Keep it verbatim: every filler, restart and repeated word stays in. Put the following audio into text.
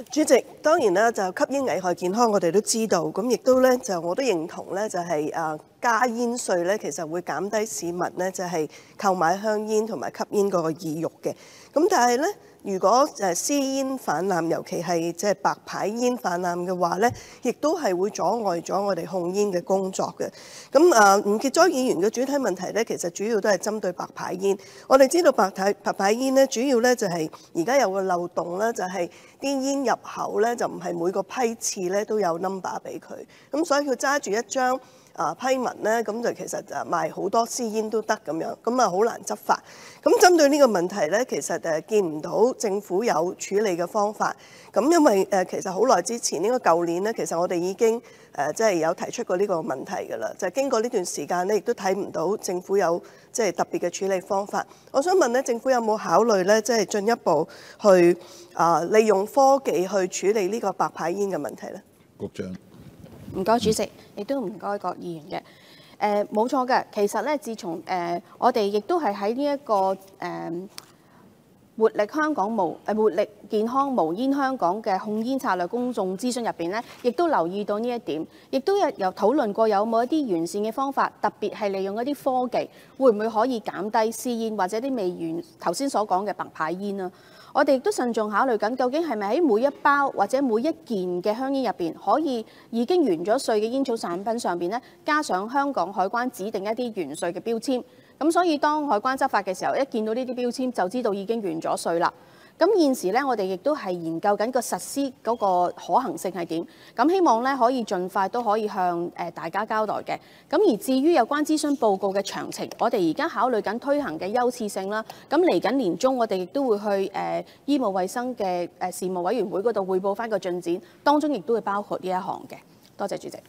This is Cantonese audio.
主席，當然啦，就吸煙危害健康，我哋都知道，咁亦都咧就我都認同咧，就係誒加煙稅咧，其實會減低市民咧就係購買香煙同埋吸煙嗰個意欲嘅。咁但係咧，如果誒私煙泛濫，尤其係即係白牌煙泛濫嘅話咧，亦都係會阻礙咗我哋控煙嘅工作嘅。咁誒吳傑莊議員嘅主體問題咧，其實主要都係針對白牌煙。我哋知道白牌白牌煙咧，主要咧就係而家有個漏洞咧，就係啲煙入口咧就唔係每個批次咧都有 number 俾佢，咁所以佢揸住一張啊批文咧，咁就其實就賣好多私煙都得咁樣，咁啊好難執法。咁針對呢個問題咧，其實誒見唔到政府有處理嘅方法。咁因為誒其實好耐之前，應該舊年咧，其實我哋已經誒即係有提出過呢個問題㗎啦。就係經過呢段時間咧，亦都睇唔到政府有即係特別嘅處理方法。我想問咧，政府有冇考慮咧，即係進一步去啊利用科技去處理呢個白牌煙嘅問題咧？ 局長， 唔該主席，亦都唔該各議員嘅。誒冇錯嘅，其實咧，自從誒、呃、我哋亦都係喺呢一個誒、呃、活力香港無誒活力健康無煙香港嘅控煙策略公眾諮詢入邊咧，亦都留意到呢一點，亦都有有討論過有冇一啲完善嘅方法，特別係利用一啲科技，會唔會可以減低私煙或者啲未完頭先所講嘅白牌煙啊？我哋亦都慎重考慮緊，究竟係咪喺每一包或者每一件嘅香煙入邊，可以已經完咗稅嘅煙草產品上邊咧，加上香港海關指定一啲完稅嘅標籤。咁所以當海關執法嘅時候，一見到呢啲標籤就知道已經完咗稅啦。咁現時咧，我哋亦都係研究緊個實施嗰個可行性係點。咁希望咧可以盡快都可以向誒大家交代嘅。咁而至於有關諮詢報告嘅詳情，我哋而家考慮緊推行嘅優次性啦。咁嚟緊年中，我哋亦都會去誒、呃、醫務衛生嘅誒事務委員會嗰度匯報翻個進展，當中亦都會包括呢一項嘅。多謝主席。